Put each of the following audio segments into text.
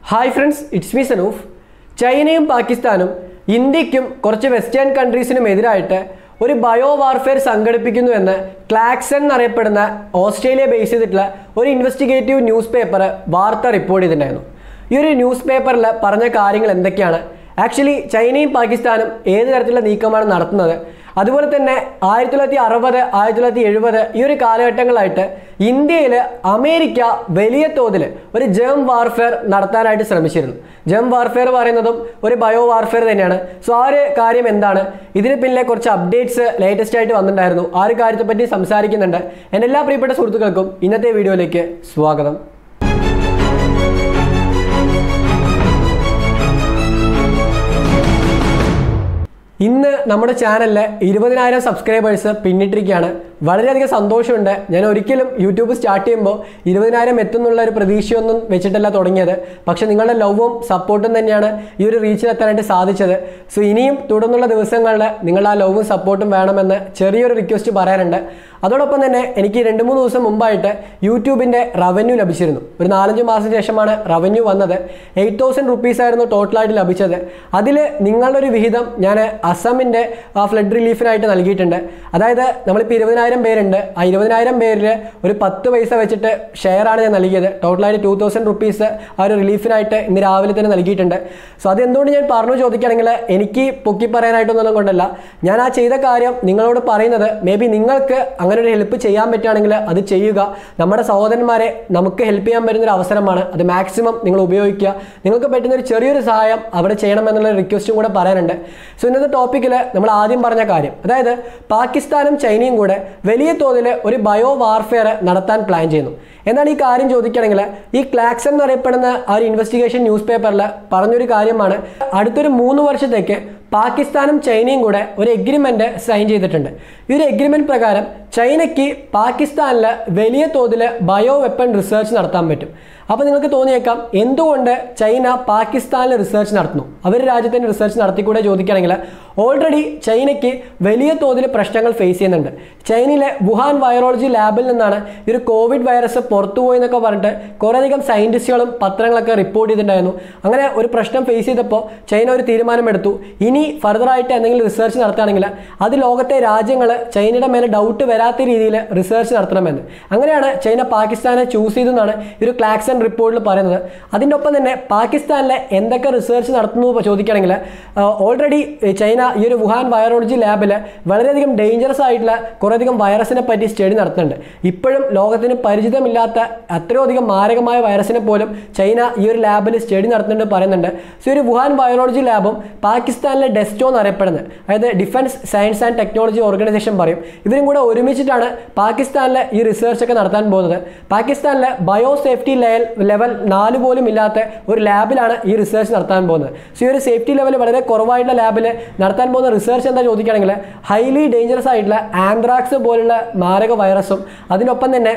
Hi friends, it's me Sanuf. ചൈനയും പാകിസ്ഥാനും ഇന്ത്യയ്ക്കും കുറച്ച് വെസ്റ്റേൺ കൺട്രീസിനും എതിരായിട്ട് ഒരു ബയോ വാർഫെയർ സംഘടിപ്പിക്കുന്നുവെന്ന് ക്ലാക്സൺ എന്നറിയപ്പെടുന്ന ഓസ്ട്രേലിയ ബേസ് ചെയ്തിട്ടുള്ള ഒരു ഇൻവെസ്റ്റിഗേറ്റീവ് ന്യൂസ് പേപ്പർ വാർത്ത റിപ്പോർട്ട് ചെയ്തിട്ടുണ്ടായിരുന്നു. ഈ ഒരു ന്യൂസ് പേപ്പറിൽ പറഞ്ഞ കാര്യങ്ങൾ എന്തൊക്കെയാണ്, ആക്ച്വലി ചൈനയും പാകിസ്ഥാനും ഏത് തരത്തിലുള്ള നീക്കമാണ് നടത്തുന്നത്, അതുപോലെ തന്നെ 1960, 1970 ഈ ഒരു കാലഘട്ടങ്ങളായിട്ട് ഇന്ത്യയിൽ അമേരിക്ക വലിയ തോതിൽ ഒരു ജേം വാർഫെയർ നടത്താനായിട്ട് ശ്രമിച്ചിരുന്നു. ജേം വാർഫെയർ പറയുന്നതും ഒരു ബയോ വാർഫെയർ തന്നെയാണ്. സോ ആ ഒരു കാര്യം എന്താണ്, ഇതിന് പിന്നിലെ കുറച്ച് അപ്ഡേറ്റ്സ് ലേറ്റസ്റ്റ് ആയിട്ട് വന്നിട്ടുണ്ടായിരുന്നു. ആ ഒരു കാര്യത്തെപ്പറ്റി സംസാരിക്കുന്നുണ്ട്. എൻ്റെ എല്ലാ പ്രിയപ്പെട്ട സുഹൃത്തുക്കൾക്കും ഇന്നത്തെ വീഡിയോയിലേക്ക് സ്വാഗതം. ഇന്ന് നമ്മുടെ ചാനലിൽ 20,000 സബ്സ്ക്രൈബേഴ്സ് പിന്നിട്ടിരിക്കുകയാണ്. വളരെയധികം സന്തോഷമുണ്ട്. ഞാൻ ഒരിക്കലും യൂട്യൂബ് സ്റ്റാർട്ട് ചെയ്യുമ്പോൾ 20,000 എത്തുന്നുള്ള ഒരു പ്രതീക്ഷയൊന്നും വെച്ചിട്ടല്ല തുടങ്ങിയത്. പക്ഷേ നിങ്ങളുടെ ലവും സപ്പോർട്ടും തന്നെയാണ് ഈ ഒരു റീച്ചിലെത്താനായിട്ട് സാധിച്ചത്. സോ ഇനിയും തുടർന്നുള്ള ദിവസങ്ങളിൽ നിങ്ങൾ ആ ലവും സപ്പോർട്ടും വേണമെന്ന് ചെറിയൊരു റിക്വസ്റ്റ് പറയാനുണ്ട്. അതോടൊപ്പം തന്നെ എനിക്ക് 2-3 ദിവസം മുമ്പായിട്ട് യൂട്യൂബിൻ്റെ റവന്യൂ ലഭിച്ചിരുന്നു. ഒരു 4-5 മാസത്തിന് ശേഷമാണ് റവന്യൂ വന്നത്. 8,000 റുപ്പീസ് ആയിരുന്നു ടോട്ടലായിട്ട് ലഭിച്ചത്. അതിൽ നിങ്ങളുടെ ഒരു വിഹിതം ഞാൻ അസമിൻ്റെ ഫ്ലഡ് റിലീഫിനായിട്ട് നൽകിയിട്ടുണ്ട്. അതായത് നമ്മളിപ്പോൾ 20,000 പേരുണ്ട്. ആ 20,000 പേരിൽ ഒരു 10 പൈസ വെച്ചിട്ട് ഷെയറാണ് ഞാൻ നൽകിയത്. ടോട്ടലായിട്ട് 2,000 റുപ്പീസ് ആ ഒരു റിലീഫിനായിട്ട് ഇന്ന് രാവിലെ തന്നെ നൽകിയിട്ടുണ്ട്. സോ അതെന്തുകൊണ്ട് ഞാൻ പറഞ്ഞു ചോദിക്കുകയാണെങ്കിൽ എനിക്ക് പൊക്കി പറയാനായിട്ടൊന്നും കൊണ്ടല്ല, ഞാൻ ആ ചെയ്ത കാര്യം നിങ്ങളോട് പറയുന്നത് മേ ബി നിങ്ങൾക്ക് അങ്ങനെ ഒരു ഹെൽപ്പ് ചെയ്യാൻ പറ്റുകയാണെങ്കിൽ അത് ചെയ്യുക. നമ്മുടെ സഹോദരന്മാരെ നമുക്ക് ഹെൽപ്പ് ചെയ്യാൻ പറ്റുന്നൊരു അവസരമാണ്. അത് മാക്സിമം നിങ്ങൾ ഉപയോഗിക്കുക. നിങ്ങൾക്ക് പറ്റുന്ന ഒരു ചെറിയൊരു സഹായം അവിടെ ചെയ്യണമെന്നുള്ള റിക്വസ്റ്റും കൂടെ പറയാനുണ്ട്. സോ ഇന്നത്തെ ടോപ്പിക്കിൽ നമ്മൾ ആദ്യം പറഞ്ഞ കാര്യം, അതായത് പാകിസ്ഥാനും ചൈനയും കൂടെ വലിയ തോതിൽ ഒരു ബയോ വാർഫെയർ നടത്താൻ പ്ലാൻ ചെയ്യുന്നു. എന്താണ് ഈ കാര്യം ചോദിക്കുകയാണെങ്കിൽ, ഈ ക്ലാക്സൺ എന്നറിയപ്പെടുന്ന ആ ഒരു ഇൻവെസ്റ്റിഗേഷൻ ന്യൂസ് പേപ്പറിൽ പറഞ്ഞൊരു കാര്യമാണ്, അടുത്തൊരു 3 വർഷത്തേക്ക് പാകിസ്ഥാനും ചൈനയും കൂടെ ഒരു എഗ്രിമെൻറ്റ് സൈൻ ചെയ്തിട്ടുണ്ട്. ഈ ഒരു എഗ്രിമെൻറ്റ് പ്രകാരം ചൈനയ്ക്ക് പാകിസ്ഥാനിൽ വലിയ തോതിൽ ബയോ വെപ്പൺ റിസർച്ച് നടത്താൻ പറ്റും. അപ്പോൾ നിങ്ങൾക്ക് തോന്നിയേക്കാം, എന്തുകൊണ്ട് ചൈന പാകിസ്ഥാനിൽ റിസർച്ച് നടത്തുന്നു, അവർ രാജ്യത്തിൻ്റെ റിസർച്ച് നടത്തിക്കൂടെ ചോദിക്കുകയാണെങ്കിൽ, ഓൾറെഡി ചൈനയ്ക്ക് വലിയ തോതിൽ പ്രശ്നങ്ങൾ ഫേസ് ചെയ്യുന്നുണ്ട്. ചൈനയിലെ വുഹാൻ വൈറോളജി ലാബിൽ നിന്നാണ് ഈ ഒരു കോവിഡ് വൈറസ് പുറത്തുപോയി എന്നൊക്കെ പറഞ്ഞിട്ട് കുറേയധികം സയൻറ്റിസ്റ്റുകളും പത്രങ്ങളൊക്കെ റിപ്പോർട്ട് ചെയ്തിട്ടുണ്ടായിരുന്നു. അങ്ങനെ ഒരു പ്രശ്നം ഫേസ് ചെയ്തപ്പോൾ ചൈന ഒരു തീരുമാനമെടുത്തു, ഇനി ഫർദറായിട്ട് എന്തെങ്കിലും റിസർച്ച് നടത്തുകയാണെങ്കിൽ അത് ലോകത്തെ രാജ്യങ്ങൾ ചൈനയുടെ മേലെ ഡൗട്ട് വരാത്ത രീതിയിൽ റിസർച്ച് നടത്തണമെന്ന്. അങ്ങനെയാണ് ചൈന പാകിസ്ഥാനെ ചൂസ് ചെയ്തെന്നാണ് ഈ ഒരു ക്ലാക്സൺ റിപ്പോർട്ടിൽ പറയുന്നത്. അതിൻ്റെ ഒപ്പം തന്നെ പാകിസ്ഥാനിലെ എന്തൊക്കെ റിസർച്ച് നടത്തുന്നു ചോദിക്കുകയാണെങ്കിൽ, ഓൾറെഡി ചൈന ഈ ഒരു വുഹാൻ വൈറോളജി ലാബിൽ വളരെയധികം ഡേഞ്ചറസ് ആയിട്ടുള്ള കുറേയധികം വൈറസിനെ പറ്റി സ്റ്റഡി നടത്തുന്നുണ്ട്. ഇപ്പോഴും ലോകത്തിന് പരിചിതമില്ലാത്ത അത്രയധികം മാരകമായ വൈറസിനെ പോലും ചൈന ഈ ഒരു ലാബിൽ സ്റ്റഡി നടത്തുന്നുണ്ട് പറയുന്നുണ്ട്. സോ ഒരു വുഹാൻ വൈറോളജി ലാബും പാകിസ്ഥാനിലെ ഡെസ്റ്റോ എന്നറിയപ്പെടുന്നത്, അതായത് defence science and technology organisation പറയും, ഇവരും കൂടെ ഒരുമിച്ചിട്ടാണ് പാകിസ്ഥാനിലെ ഈ റിസർച്ചൊക്കെ നടത്താൻ പോകുന്നത്. പാകിസ്ഥാനിലെ ബയോ സേഫ്റ്റി ലെവൽ 4 പോലും ഇല്ലാത്ത ഒരു ലാബിലാണ് ഈ റിസർച്ച് നടത്താൻ പോകുന്നത്. സോ ഈ ഒരു സേഫ്റ്റി ലെവൽ വളരെ കുറവായിട്ടുള്ള ലാബിൽ നടത്താൻ പോകുന്ന റിസർച്ച് എന്താ ചോദിക്കുകയാണെങ്കിൽ, ഹൈലി ഡേഞ്ചറസ് ആയിട്ടുള്ള ആന്ത്രാക്സ് പോലുള്ള മാരക വൈറസും അതിനൊപ്പം തന്നെ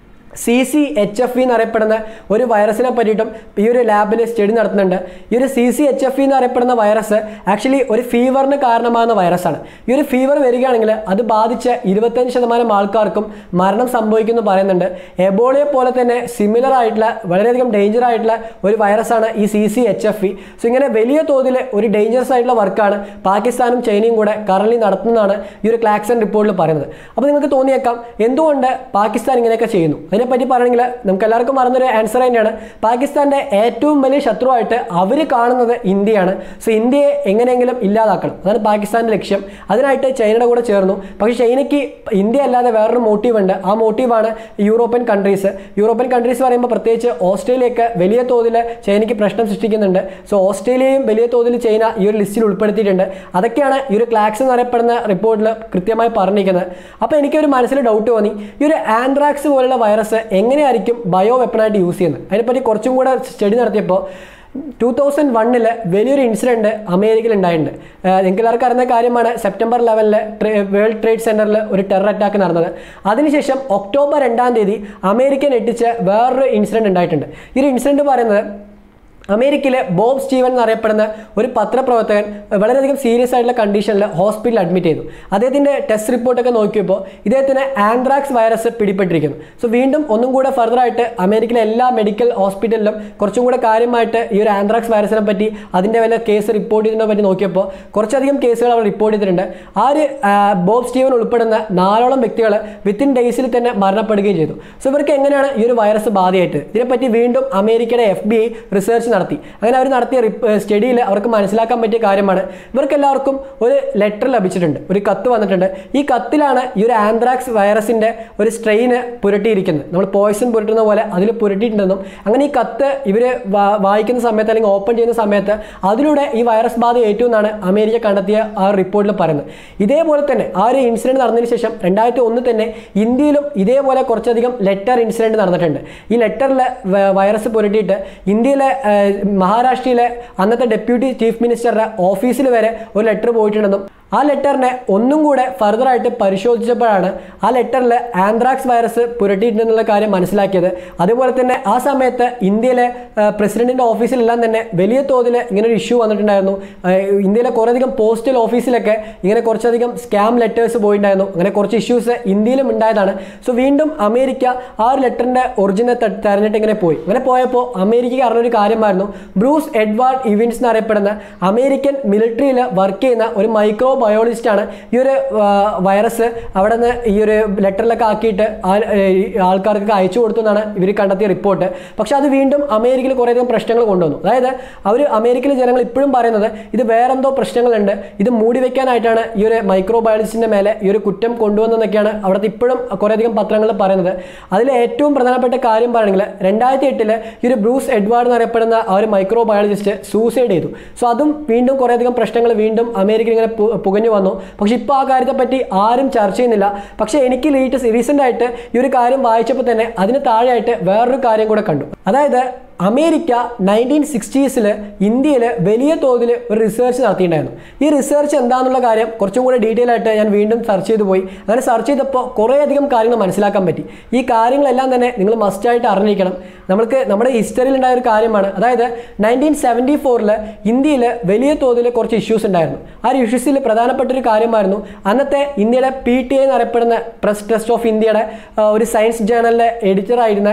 CCHF എന്നറിയപ്പെടുന്ന ഒരു വൈറസിനെ പറ്റിയിട്ടും ഈ ഒരു ലാബിൽ സ്റ്റഡി നടത്തുന്നുണ്ട്. ഈ ഒരു CCHF എന്നറിയപ്പെടുന്ന വൈറസ് ആക്ച്വലി ഒരു ഫീവറിന് കാരണമാകുന്ന വൈറസാണ്. ഈ ഒരു ഫീവർ വരികയാണെങ്കിൽ അത് ബാധിച്ച 25% ആൾക്കാർക്കും മരണം സംഭവിക്കുമെന്ന് പറയുന്നുണ്ട്. എബോളയെ പോലെ തന്നെ സിമിലർ ആയിട്ടുള്ള വളരെയധികം ഡേഞ്ചർ ആയിട്ടുള്ള ഒരു വൈറസാണ് ഈ CCHF. സോ ഇങ്ങനെ വലിയ തോതിൽ ഒരു ഡേഞ്ചറസ് ആയിട്ടുള്ള വർക്കാണ് പാകിസ്ഥാനും ചൈനയും കൂടെ കറൻലി നടത്തുന്നതാണ് ഈ ഒരു ക്ലാക്സൺ റിപ്പോർട്ടിൽ പറയുന്നത്. അപ്പോൾ നിങ്ങൾക്ക് തോന്നിയേക്കാം, എന്തുകൊണ്ട് പാകിസ്ഥാൻ ഇങ്ങനെയൊക്കെ ചെയ്യുന്നു. അതിനെപ്പറ്റി പറയണമെങ്കിൽ നമുക്ക് എല്ലാവർക്കും അറിഞ്ഞൊരു ആൻസർ തന്നെയാണ്, പാകിസ്ഥാൻ്റെ ഏറ്റവും വലിയ ശത്രുവായിട്ട് അവർ കാണുന്നത് ഇന്ത്യയാണ്. സോ ഇന്ത്യയെ എങ്ങനെയെങ്കിലും ഇല്ലാതാക്കണം, അതാണ് പാകിസ്ഥാൻ്റെ ലക്ഷ്യം. അതിനായിട്ട് ചൈനയുടെ കൂടെ ചേർന്നു. പക്ഷേ ചൈനയ്ക്ക് ഇന്ത്യ അല്ലാതെ വേറൊരു മോട്ടീവ് ഉണ്ട്. ആ മോട്ടീവാണ് യൂറോപ്യൻ കൺട്രീസ്. യൂറോപ്യൻ കൺട്രീസ് പറയുമ്പോൾ പ്രത്യേകിച്ച് ഓസ്ട്രേലിയയൊക്കെ വലിയ തോതിൽ ചൈനയ്ക്ക് പ്രശ്നം സൃഷ്ടിക്കുന്നുണ്ട്. സോ ഓസ്ട്രേലിയയും വലിയ തോതിൽ ചൈന ഈ ഒരു ലിസ്റ്റിൽ ഉൾപ്പെടുത്തിയിട്ടുണ്ട്. അതൊക്കെയാണ് ഈ ഒരു ക്ലാക്സ് എന്നറിയപ്പെടുന്ന റിപ്പോർട്ടിൽ കൃത്യമായി പറഞ്ഞിരിക്കുന്നത്. അപ്പോൾ എനിക്കൊരു മനസ്സിൽ ഡൗട്ട് തോന്നി, ഈ ഒരു ആന്ത്രാക്സ് പോലുള്ള വൈറസ് എങ്ങനെയായിരിക്കും ബയോ വെപ്പണായിട്ട് യൂസ് ചെയ്യുന്നത്. അതിനെപ്പറ്റി കുറച്ചും കൂടെ സ്റ്റഡി നടത്തിയപ്പോൾ 2001 വലിയൊരു ഇൻസിഡൻറ്റ് അമേരിക്കയിൽ ഉണ്ടായിട്ടുണ്ട്. നിങ്ങൾക്ക് എല്ലാവർക്കും അറിയുന്ന കാര്യമാണ്, September 11 വേൾഡ് ട്രേഡ് സെൻറ്ററിൽ ഒരു ടെറർ അറ്റാക്ക് നടന്നത്. അതിനുശേഷം October 2 അമേരിക്ക ഞെട്ടിച്ച വേറൊരു ഇൻസിഡൻറ്റ് ഉണ്ടായിട്ടുണ്ട്. ഈ ഒരു ഇൻസിഡൻറ്റ് പറയുന്നത്, അമേരിക്കയിലെ ബോബ് സ്റ്റീവൻ എന്നറിയപ്പെടുന്ന ഒരു പത്രപ്രവർത്തകൻ വളരെയധികം സീരിയസ് ആയിട്ടുള്ള കണ്ടീഷനിൽ ഹോസ്പിറ്റലിൽ അഡ്മിറ്റ് ചെയ്തു. അദ്ദേഹത്തിൻ്റെ ടെസ്റ്റ് റിപ്പോർട്ടൊക്കെ നോക്കിയപ്പോൾ ഇദ്ദേഹത്തിന് ആന്ത്രാക്സ് വൈറസ് പിടിപ്പെട്ടിരിക്കുന്നു. സോ വീണ്ടും ഒന്നും കൂടെ ഫർദറായിട്ട് അമേരിക്കയിലെ എല്ലാ മെഡിക്കൽ ഹോസ്പിറ്റലിലും കുറച്ചും കൂടെ കാര്യമായിട്ട് ഈ ഒരു ആന്ത്രാക്സ് വൈറസിനെ പറ്റി അതിൻ്റെ വല്ല കേസ് റിപ്പോർട്ട് ചെയ്തതിനെ പറ്റി നോക്കിയപ്പോൾ കുറച്ചധികം കേസുകൾ അവർ റിപ്പോർട്ട് ചെയ്തിട്ടുണ്ട്. ആ ഒരു ബോബ് സ്റ്റീവൻ ഉൾപ്പെടുന്ന 4ഓളം വ്യക്തികൾ വിത്തിൻ ഡേയ്സിൽ തന്നെ മരണപ്പെടുകയും ചെയ്തു. സോ ഇവർക്ക് എങ്ങനെയാണ് ഈ ഒരു വൈറസ് ബാധയായിട്ട്? ഇതിനെപ്പറ്റി വീണ്ടും അമേരിക്കയുടെ FBI റിസർച്ച് നടത്തി. അങ്ങനെ അവർ നടത്തിയ സ്റ്റഡിയിൽ അവർക്ക് മനസ്സിലാക്കാൻ പറ്റിയ കാര്യമാണ് ഇവർക്ക് എല്ലാവർക്കും ഒരു ലെറ്റർ ലഭിച്ചിട്ടുണ്ട്, ഒരു കത്ത് വന്നിട്ടുണ്ട്. ഈ കത്തിലാണ് ഈ ഒരു ആന്ത്രാക്സ് വൈറസിൻ്റെ ഒരു സ്ട്രെയിന് പുരട്ടിയിരിക്കുന്നത്. നമ്മൾ പോയിസൺ പുരട്ടുന്ന പോലെ അതിൽ പുരട്ടിയിട്ടുണ്ടെന്നും അങ്ങനെ ഈ കത്ത് ഇവർ വായിക്കുന്ന സമയത്ത് അല്ലെങ്കിൽ ഓപ്പൺ ചെയ്യുന്ന സമയത്ത് അതിലൂടെ ഈ വൈറസ് ബാധ ഏറ്റു എന്നാണ് അമേരിക്ക കണ്ടെത്തിയ ആ റിപ്പോർട്ടിൽ പറയുന്നത്. ഇതേപോലെ തന്നെ ആ ഒരു ഇൻസിഡൻറ്റ് നടന്നതിന് ശേഷം 2001 തന്നെ ഇന്ത്യയിലും ഇതേപോലെ കുറച്ചധികം ലെറ്റർ ഇൻസിഡൻറ്റ് നടന്നിട്ടുണ്ട്. ഈ ലെറ്ററിൽ വൈറസ് പുരട്ടിയിട്ട് ഇന്ത്യയിലെ മഹാരാഷ്ട്രയിലെ അന്നത്തെ ഡെപ്യൂട്ടി ചീഫ് മിനിസ്റ്ററുടെ ഓഫീസിൽ വരെ ഒരു ലെറ്റർ പോയിട്ടുണ്ടെന്നും ആ ലെറ്ററിനെ ഒന്നും കൂടെ ഫർദറായിട്ട് പരിശോധിച്ചപ്പോഴാണ് ആ ലെറ്ററിൽ ആന്ത്രാക്സ് വൈറസ് പുരട്ടിയിട്ടുണ്ടെന്നുള്ള കാര്യം മനസ്സിലാക്കിയത്. അതുപോലെ തന്നെ ആ സമയത്ത് ഇന്ത്യയിലെ പ്രസിഡന്റിൻ്റെ ഓഫീസിലെല്ലാം തന്നെ വലിയ തോതിൽ ഇങ്ങനെ ഒരു ഇഷ്യൂ വന്നിട്ടുണ്ടായിരുന്നു. ഇന്ത്യയിലെ കുറേയധികം പോസ്റ്റൽ ഓഫീസിലൊക്കെ ഇങ്ങനെ കുറച്ചധികം സ്കാം ലെറ്റേഴ്സ് പോയിട്ടുണ്ടായിരുന്നു. അങ്ങനെ കുറച്ച് ഇഷ്യൂസ് ഇന്ത്യയിലും ഉണ്ടായതാണ്. സോ വീണ്ടും അമേരിക്ക ആ ഒരു ലെറ്ററിൻ്റെ ഒറിജിനെ തെരഞ്ഞിട്ട് ഇങ്ങനെ പോയി. അങ്ങനെ പോയപ്പോൾ അമേരിക്കയ്ക്ക് അറിഞ്ഞൊരു കാര്യമായിരുന്നു, ബ്രൂസ് എഡ്വാർഡ് ഇവിൻസ് എന്നറിയപ്പെടുന്ന അമേരിക്കൻ മിലിറ്ററിയിൽ വർക്ക് ചെയ്യുന്ന ഒരു മൈക്രോ ബയോളജിസ്റ്റാണ് ഈ ഒരു വൈറസ് അവിടെ നിന്ന് ഈ ഒരു ലെറ്ററിലൊക്കെ ആക്കിയിട്ട് ആൾക്കാർക്ക് അയച്ചു കൊടുത്തു എന്നാണ് ഇവർ കണ്ടെത്തിയ റിപ്പോർട്ട്. പക്ഷെ അത് വീണ്ടും അമേരിക്കയിൽ കുറേയധികം പ്രശ്നങ്ങൾ കൊണ്ടുവന്നു. അതായത് അമേരിക്കയിലെ ജനങ്ങൾ ഇപ്പോഴും പറയുന്നത് ഇത് വേറെന്തോ പ്രശ്നങ്ങളുണ്ട്, ഇത് മൂടി വയ്ക്കാനായിട്ടാണ് ഈ ഒരു മൈക്രോ ബയോളജിസ്റ്റിൻ്റെ മേലെ ഈ ഒരു കുറ്റം കൊണ്ടുവന്നതെന്നൊക്കെയാണ് അവിടുത്തെ ഇപ്പോഴും കുറേയധികം പത്രങ്ങൾ പറയുന്നത്. അതിൽ ഏറ്റവും പ്രധാനപ്പെട്ട കാര്യം പറയുകയാണെങ്കിൽ 2008 ഈ ഒരു ബ്രൂസ് എഡ്വാർഡ് എന്നറിയപ്പെടുന്ന ആ ഒരു മൈക്രോ ബയോളജിസ്റ്റ് സൂസൈഡ് ചെയ്തു. സോ അതും വീണ്ടും കുറേയധികം പ്രശ്നങ്ങൾ വീണ്ടും അമേരിക്കയിൽ ഇങ്ങനെ പുകഞ്ഞു വന്നു. പക്ഷെ ഇപ്പോൾ ആ കാര്യത്തെ പറ്റി ആരും ചർച്ച ചെയ്യുന്നില്ല. പക്ഷെ എനിക്ക് റീസെൻ്റ് ആയിട്ട് ഈ ഒരു കാര്യം വായിച്ചപ്പോൾ തന്നെ അതിന് താഴെയായിട്ട് വേറൊരു കാര്യം കൂടെ കണ്ടു. അതായത് അമേരിക്ക 1960s ഇന്ത്യയിൽ വലിയ തോതിൽ ഒരു റിസർച്ച് നടത്തിയിട്ടുണ്ടായിരുന്നു. ഈ റിസർച്ച് എന്താണെന്നുള്ള കാര്യം കുറച്ചും കൂടെ ഡീറ്റെയിൽ ആയിട്ട് ഞാൻ വീണ്ടും സെർച്ച് ചെയ്ത് പോയി. അങ്ങനെ സെർച്ച് ചെയ്തപ്പോൾ കുറേയധികം കാര്യങ്ങൾ മനസ്സിലാക്കാൻ പറ്റി. ഈ കാര്യങ്ങളെല്ലാം തന്നെ നിങ്ങൾ മസ്റ്റായിട്ട് അറിഞ്ഞിരിക്കണം. നമ്മുടെ ഹിസ്റ്ററിയിൽ ഉണ്ടായ ഒരു കാര്യമാണ്. അതായത് 1974 ഇന്ത്യയിൽ വലിയ തോതിൽ കുറച്ച് ഇഷ്യൂസ് ഉണ്ടായിരുന്നു. ആ ഒരു ഇഷ്യൂസിൽ പ്രധാനപ്പെട്ട ഒരു കാര്യമായിരുന്നു അന്നത്തെ ഇന്ത്യയുടെ PTA എന്നറിയപ്പെടുന്ന പ്രസ് ട്രസ്റ്റ് ഓഫ് ഇന്ത്യയുടെ ഒരു സയൻസ് ജേണലിലെ എഡിറ്ററായിരുന്ന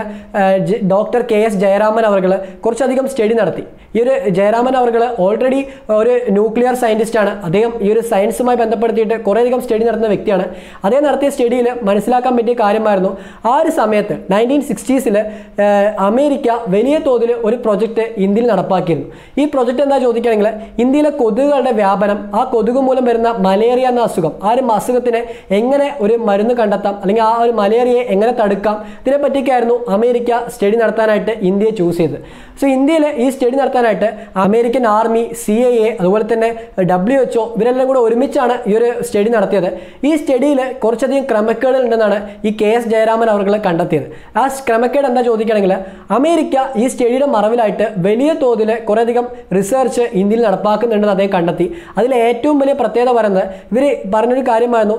ഡോക്ടർ KS ജയരാമൻ അവർ കുറച്ചധികം സ്റ്റഡി നടത്തി. ഈ ഒരു ജയരാമൻ അവർ ഓൾറെഡി ഒരു ന്യൂക്ലിയർ സയൻറ്റിസ്റ്റ് ആണ്. അദ്ദേഹം ഈ ഒരു സയൻസുമായി ബന്ധപ്പെടുത്തിയിട്ട് കുറേയധികം സ്റ്റഡി നടത്തുന്ന വ്യക്തിയാണ്. അദ്ദേഹം നടത്തിയ സ്റ്റഡിയിൽ മനസ്സിലാക്കാൻ പറ്റിയ കാര്യമായിരുന്നു ആ ഒരു സമയത്ത് 1960s അമേരിക്ക വലിയ തോതിൽ ഒരു പ്രൊജക്റ്റ് ഇന്ത്യയിൽ നടപ്പാക്കിയിരുന്നു. ഈ പ്രൊജക്റ്റ് എന്താ ചോദിക്കുകയാണെങ്കിൽ ഇന്ത്യയിലെ കൊതുകുകളുടെ വ്യാപനം, ആ കൊതുക് മൂലം വരുന്ന മലേറിയ എന്ന അസുഖം, ആ ഒരു അസുഖത്തിന് എങ്ങനെ ഒരു മരുന്ന് കണ്ടെത്താം അല്ലെങ്കിൽ ആ ഒരു മലേറിയയെ എങ്ങനെ തടുക്കാം, ഇതിനെപ്പറ്റിയൊക്കെയായിരുന്നു അമേരിക്ക സ്റ്റഡി നടത്താനായിട്ട് ഇന്ത്യയെ ചൂസ് ചെയ്തത്. സോ ഇന്ത്യയിൽ ഈ സ്റ്റഡി നടത്താനായിട്ട് അമേരിക്കൻ ആർമി, CIA, അതുപോലെ തന്നെ WHO ഇവരെല്ലാം കൂടെ ഒരുമിച്ചാണ് ഈ ഒരു സ്റ്റഡി നടത്തിയത്. ഈ സ്റ്റഡിയിൽ കുറച്ചധികം ക്രമക്കേടുകൾ ഉണ്ടെന്നാണ് ഈ KS ജയരാമൻ അവർ കണ്ടെത്തിയത്. ആ ക്രമക്കേട് എന്താ ചോദിക്കുകയാണെങ്കിൽ അമേരിക്ക ഈ സ്റ്റഡിയുടെ മറവിലായിട്ട് വലിയ തോതിൽ കുറേയധികം റിസർച്ച് ഇന്ത്യയിൽ നടപ്പാക്കുന്നുണ്ടെന്ന് അദ്ദേഹം കണ്ടെത്തി. അതിൽ ഏറ്റവും വലിയ പ്രത്യേകത പറയുന്നത് ഇവർ പറഞ്ഞൊരു കാര്യമായിരുന്നു,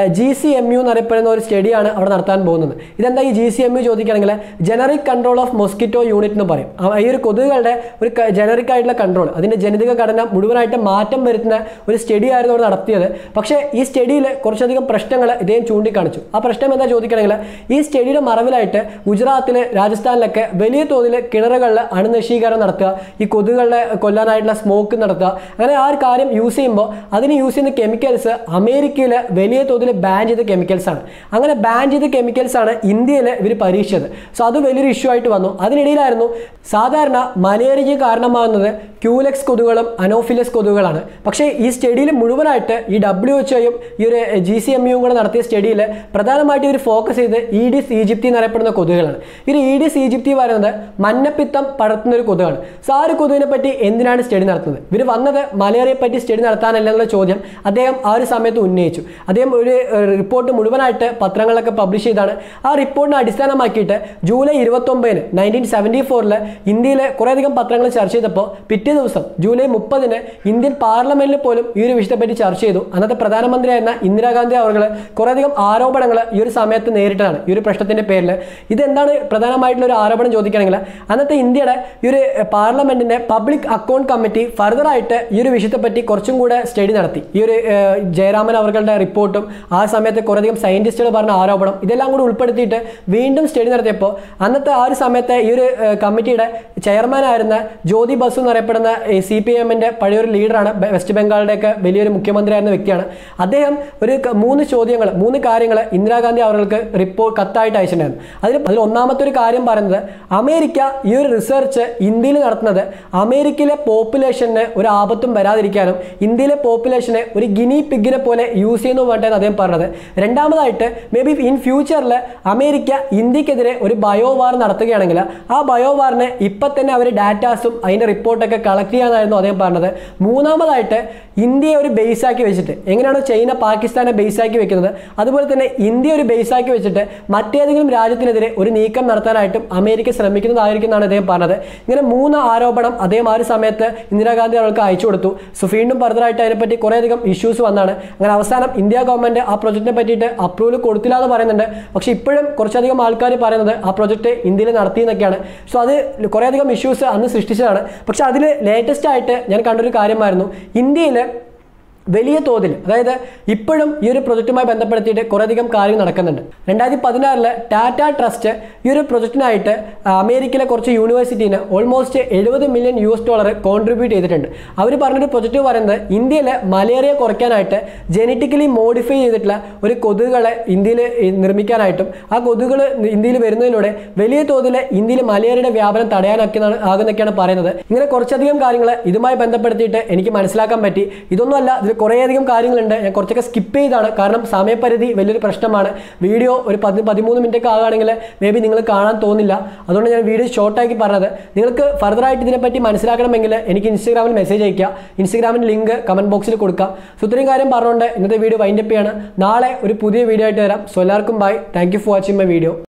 GCMU എന്നറിയപ്പെടുന്ന ഒരു സ്റ്റഡിയാണ് അവിടെ നടത്താൻ പോകുന്നത്. ഇതെന്താ ഈ GCMU ചോദിക്കുകയാണെങ്കിൽ generic control of mosquito unit എന്ന് പറയും. ഈ ഒരു കൊതുകുകളുടെ ഒരു ജനറിക് ആയിട്ടുള്ള കൺട്രോൾ, അതിൻ്റെ ജനിതക ഘടന മുഴുവനായിട്ട് മാറ്റം വരുത്തുന്ന ഒരു സ്റ്റഡി ആയിരുന്നു അവിടെ നടത്തിയത്. പക്ഷേ ഈ സ്റ്റഡിയിൽ കുറച്ചധികം പ്രശ്നങ്ങൾ ഇദ്ദേഹം ചൂണ്ടിക്കാണിച്ചു. ആ പ്രശ്നം എന്താ ചോദിക്കുകയാണെങ്കിൽ ഈ സ്റ്റഡിയുടെ മറവിലായിട്ട് ഗുജറാത്തിൽ, രാജസ്ഥാനിലൊക്കെ വലിയ തോതിൽ കിണറുകളിൽ അണുനശീകരണം നടത്തുക, ഈ കൊതുകുകളെ കൊല്ലാനായിട്ടുള്ള സ്മോക്ക് നടത്തുക, അങ്ങനെ ആ ഒരു കാര്യം യൂസ് ചെയ്യുമ്പോൾ അതിന് യൂസ് ചെയ്യുന്ന കെമിക്കൽസ് അമേരിക്കയിൽ വലിയ തോതിൽ ബാൻ ചെയ്ത കെമിക്കൽസാണ്. അങ്ങനെ ബാൻ ചെയ്ത കെമിക്കൽസാണ് ഇന്ത്യയിൽ ഇവർ പരീക്ഷിച്ചത്. സോ അത് വലിയൊരു ഇഷ്യൂ ആയിട്ട് വന്നു. അതിനിടയിലായിരുന്നു സാധാരണ മലേറിയയ്ക്ക് കാരണമാകുന്നത് ക്യൂലെക്സ് കൊതുകുകളും അനോഫിലസ് കൊതുകുകളാണ്. പക്ഷേ ഈ സ്റ്റഡിയിൽ മുഴുവനായിട്ട് ഈ WHO ഈ ഒരു GCMU കൂടെ നടത്തിയ സ്റ്റഡിയിൽ പ്രധാനമായിട്ട് ഇവർ ഫോക്കസ് ചെയ്ത് ഈഡിസ് ഈജിപ്തി എന്നറിയപ്പെടുന്ന കൊതുകുകളാണ്. ഈ ഈഡിസ് ഈജിപ്തി പറയുന്നത് മഞ്ഞപ്പിത്തം പടർത്തുന്ന ഒരു കൊതുകാണ്. സോ ആ ഒരു കൊതുകിനെ പറ്റി എന്തിനാണ് സ്റ്റഡി നടത്തുന്നത്? ഇവർ വന്നത് മലേറിയയെ പറ്റി സ്റ്റഡി നടത്താനല്ല എന്നുള്ള ചോദ്യം അദ്ദേഹം ആ ഒരു സമയത്ത് ഉന്നയിച്ചു. അദ്ദേഹം ഒരു റിപ്പോർട്ട് മുഴുവനായിട്ട് പത്രങ്ങളിലൊക്കെ പബ്ലിഷ് ചെയ്താണ്. ആ റിപ്പോർട്ടിനെ അടിസ്ഥാനമാക്കിയിട്ട് ജൂലൈ 29 1974 മണിക്കൂറിൽ ഇന്ത്യയിലെ കുറേയധികം പത്രങ്ങൾ ചർച്ച ചെയ്തപ്പോൾ പിറ്റേ ദിവസം ജൂലൈ 30-ന് ഇന്ത്യൻ പാർലമെന്റിൽ പോലും ഈ ഒരു വിഷയത്തെപ്പറ്റി ചർച്ച ചെയ്തു. അന്നത്തെ പ്രധാനമന്ത്രിയായിരുന്ന ഇന്ദിരാഗാന്ധി അവർ കുറേയധികം ആരോപണങ്ങൾ ഈ ഒരു സമയത്ത് നേരിട്ടതാണ് ഈ ഒരു പ്രശ്നത്തിന്റെ പേരിൽ. ഇതെന്താണ് പ്രധാനമായിട്ടുള്ള ഒരു ആരോപണം ചോദിക്കുകയാണെങ്കിൽ അന്നത്തെ ഇന്ത്യയുടെ ഈ ഒരു പാർലമെന്റിന്റെ പബ്ലിക് അക്കൗണ്ട് കമ്മിറ്റി ഫർദർ ആയിട്ട് ഈ ഒരു വിഷയത്തെപ്പറ്റി കുറച്ചും കൂടെ സ്റ്റഡി നടത്തി. ഈ ഒരു ജയരാമൻ അവരുടെ റിപ്പോർട്ടും ആ സമയത്ത് കുറേയധികം സയന്റിസ്റ്റുകൾ പറഞ്ഞ ആരോപണം ഇതെല്ലാം കൂടി ഉൾപ്പെടുത്തിയിട്ട് വീണ്ടും സ്റ്റഡി നടത്തിയപ്പോൾ അന്നത്തെ ആ ഒരു സമയത്ത് ഈ ഒരു കമ്മിറ്റിയുടെ ചെയർമാൻ ആയിരുന്ന ജ്യോതി ബസു എന്നറിയപ്പെടുന്ന CPM-ന്റെ പഴയൊരു ലീഡറാണ്. വെസ്റ്റ് ബംഗാളിൻ്റെയൊക്കെ വലിയൊരു മുഖ്യമന്ത്രിയായിരുന്ന വ്യക്തിയാണ്. അദ്ദേഹം ഒരു 3 കാര്യങ്ങൾ ഇന്ദിരാഗാന്ധി അവർക്ക് കത്തായിട്ട് അയച്ചിട്ടുണ്ടായിരുന്നു. അതിൽ ഒന്നാമത്തെ ഒരു കാര്യം പറയുന്നത് അമേരിക്ക ഈ ഒരു റിസർച്ച് ഇന്ത്യയിൽ നടത്തുന്നത് അമേരിക്കയിലെ പോപ്പുലേഷന് ഒരു ആപത്തും വരാതിരിക്കാനും ഇന്ത്യയിലെ പോപ്പുലേഷനെ ഒരു ഗിനി പിഗിനെ പോലെ യൂസ് ചെയ്യുന്നു വേണ്ടതെന്ന് അദ്ദേഹം പറഞ്ഞത്. രണ്ടാമതായിട്ട് മേ ബി ഇൻ ഫ്യൂച്ചറിൽ അമേരിക്ക ഇന്ത്യക്കെതിരെ ഒരു ബയോവാർ നടത്തുകയാണെങ്കിൽ ആ ബയോവാറിനെ ഇപ്പം തന്നെ അവർ ഡാറ്റാസും അതിൻ്റെ റിപ്പോർട്ടൊക്കെ കളക്ട് ചെയ്യാനായിരുന്നു അദ്ദേഹം പറഞ്ഞത്. മൂന്നാമതായിട്ട് ഇന്ത്യയെ ഒരു ബേസാക്കി വെച്ചിട്ട് എങ്ങനെയാണോ ചൈന പാകിസ്ഥാനെ ബേസാക്കി വെക്കുന്നത് അതുപോലെ തന്നെ ഇന്ത്യ ഒരു ബേസാക്കി വെച്ചിട്ട് മറ്റേതെങ്കിലും രാജ്യത്തിനെതിരെ ഒരു നീക്കം നടത്താനായിട്ടും അമേരിക്ക ശ്രമിക്കുന്നതായിരിക്കും എന്നാണ് അദ്ദേഹം പറഞ്ഞത്. ഇങ്ങനെ 3 ആരോപണം അദ്ദേഹം ആ ഒരു സമയത്ത് ഇന്ദിരാഗാന്ധി അവർക്ക് അയച്ചു കൊടുത്തു. സോ വീണ്ടും ഫർദറായിട്ട് അതിനെപ്പറ്റി കുറേയധികം ഇഷ്യൂസ് വന്നാണ്. അങ്ങനെ അവസാനം ഇന്ത്യ ഗവൺമെന്റ് ആ പ്രൊജക്റ്റിനെ പറ്റിയിട്ട് അപ്രൂവൽ കൊടുത്തില്ല എന്ന് പറയുന്നുണ്ട്. പക്ഷേ ഇപ്പോഴും കുറച്ചധികം ആൾക്കാർ പറയുന്നത് ആ പ്രൊജക്ട് ഇന്ത്യയിൽ നടത്തി എന്നൊക്കെയാണ്. സോ അത് കുറേയധികം ഇഷ്യൂസ് അന്ന് സൃഷ്ടിച്ചതാണ്. പക്ഷെ അതിൽ ലേറ്റസ്റ്റ് ആയിട്ട് ഞാൻ കണ്ടൊരു കാര്യമായിരുന്നു ഇന്ത്യയിൽ വലിയ തോതിൽ അതായത് ഇപ്പോഴും ഈ ഒരു പ്രൊജക്റ്റുമായി ബന്ധപ്പെടുത്തിയിട്ട് കുറേയധികം കാര്യങ്ങൾ നടക്കുന്നുണ്ട്. 2016 ടാറ്റ ട്രസ്റ്റ് ഈ ഒരു പ്രൊജക്റ്റിനായിട്ട് അമേരിക്കയിലെ കുറച്ച് യൂണിവേഴ്സിറ്റീന് ഓൾമോസ്റ്റ് $70 മില്യൺ കോൺട്രിബ്യൂട്ട് ചെയ്തിട്ടുണ്ട്. അവർ പറഞ്ഞൊരു പ്രൊജക്റ്റ് പറയുന്നത് ഇന്ത്യയിൽ മലേറിയ കുറയ്ക്കാനായിട്ട് ജനറ്റിക്കലി മോഡിഫൈ ചെയ്തിട്ടുള്ള ഒരു കൊതുകുകളെ ഇന്ത്യയിൽ നിർമ്മിക്കാനായിട്ടും ആ കൊതുകുകൾ ഇന്ത്യയിൽ വരുന്നതിലൂടെ വലിയ തോതിൽ ഇന്ത്യയിൽ മലേറിയയുടെ വ്യാപനം തടയാനാകുന്നൊക്കെയാണ് പറയുന്നത്. ഇങ്ങനെ കുറച്ചധികം കാര്യങ്ങൾ ഇതുമായി ബന്ധപ്പെടുത്തിയിട്ട് എനിക്ക് മനസ്സിലാക്കാൻ പറ്റി. ഇതൊന്നുമല്ല, ഇതിൽ കുറേയധികം കാര്യങ്ങളുണ്ട്. ഞാൻ കുറച്ചൊക്കെ സ്കിപ്പ് ചെയ്താണ്, കാരണം സമയപരിധി വലിയൊരു പ്രശ്നമാണ്. വീഡിയോ ഒരു 13 മിനിറ്റൊക്കെ ആകുകയാണെങ്കിൽ മേ ബി നിങ്ങൾ കാണാൻ തോന്നില്ല. അതുകൊണ്ട് ഞാൻ വീഡിയോ ഷോർട്ടാക്കി പറഞ്ഞത്. നിങ്ങൾക്ക് ഫർദറായിട്ട് ഇതിനെപ്പറ്റി മനസ്സിലാക്കണമെങ്കിൽ എനിക്ക് ഇൻസ്റ്റാഗ്രാമിൽ മെസ്സേജ് അയക്കുക. ഇൻസ്റ്റാഗ്രാമിൻ്റെ ലിങ്ക് കമൻറ്റ് ബോക്സിൽ കൊടുക്കാം. സോ ഇത്രയും കാര്യം പറഞ്ഞുകൊണ്ട് ഇന്നത്തെ വീഡിയോ വൈൻഡപ്പ് ചെയ്യാണ്. നാളെ ഒരു പുതിയ വീഡിയോ ആയിട്ട് വരാം. സോ എല്ലാവർക്കും bye. Thank you for watching my video.